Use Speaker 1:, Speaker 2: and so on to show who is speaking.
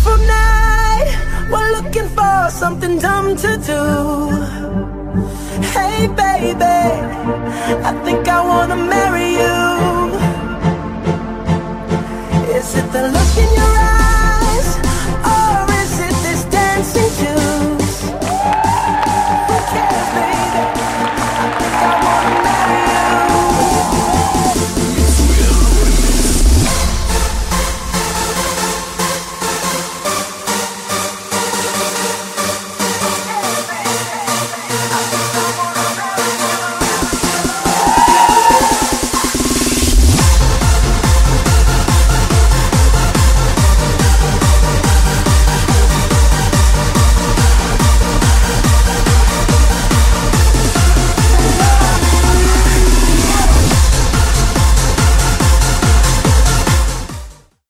Speaker 1: beautiful night. We're looking for something dumb to do. Hey baby, I think I wanna marry you. Is it the look in your eyes?